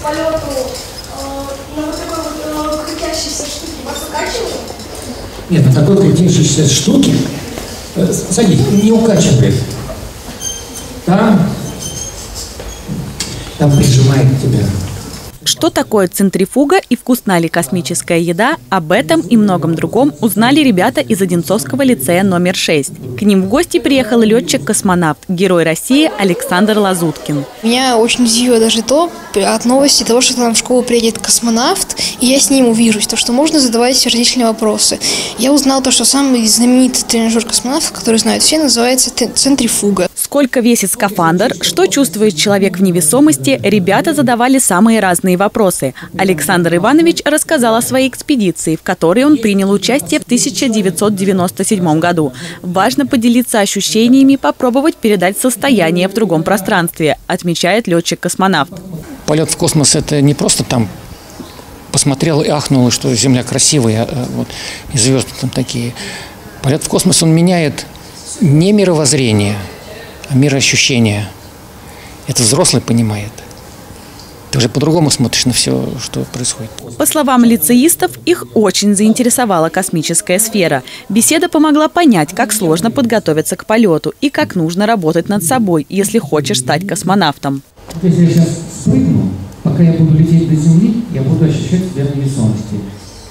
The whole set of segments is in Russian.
полету на вот такой вот крутящейся штуке вас укачивает? Нет, на такой крутящейся штуке, садись, не укачивает. Там прижимает тебя. Что такое центрифуга и вкусна ли космическая еда, об этом и многом другом узнали ребята из Одинцовского лицея номер 6. К ним в гости приехал летчик-космонавт, герой России Александр Лазуткин. Меня очень удивило даже то, от новости того, что к нам в школу приедет космонавт, и я с ним увижусь, то, что можно задавать родительные вопросы. Я узнал то, что самый знаменитый тренажер космонавтов, который знают все, называется центрифуга. Сколько весит скафандр, что чувствует человек в невесомости, ребята задавали самые разные вопросы. Александр Иванович рассказал о своей экспедиции, в которой он принял участие в 1997 году. Важно поделиться ощущениями, попробовать передать состояние в другом пространстве, отмечает летчик-космонавт. Полет в космос – это не просто там посмотрел и ахнул, что Земля красивая, вот, и звезды там такие. Полет в космос, он меняет не мировоззрение, а мироощущение. Это взрослый понимает. Ты уже по-другому смотришь на все, что происходит. По словам лицеистов, их очень заинтересовала космическая сфера. Беседа помогла понять, как сложно подготовиться к полету и как нужно работать над собой, если хочешь стать космонавтом. Если я сейчас спрыгну, пока я буду лететь до Земли, я буду ощущать себя в невесомости.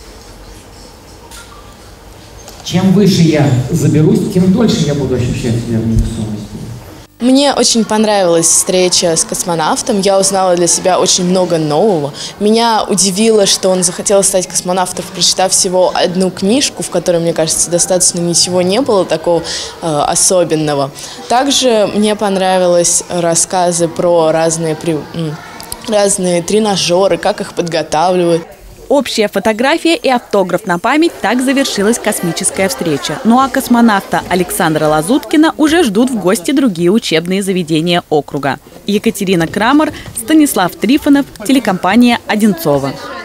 Чем выше я заберусь, тем дольше я буду ощущать себя в невесомости. Мне очень понравилась встреча с космонавтом. Я узнала для себя очень много нового. Меня удивило, что он захотел стать космонавтом, прочитав всего одну книжку, в которой, мне кажется, достаточно ничего не было такого особенного. Также мне понравились рассказы про разные тренажеры, как их подготавливают. Общая фотография и автограф на память – так завершилась космическая встреча. Ну а космонавта Александра Лазуткина уже ждут в гости другие учебные заведения округа. Екатерина Крамер, Станислав Трифонов, телекомпания «Одинцово».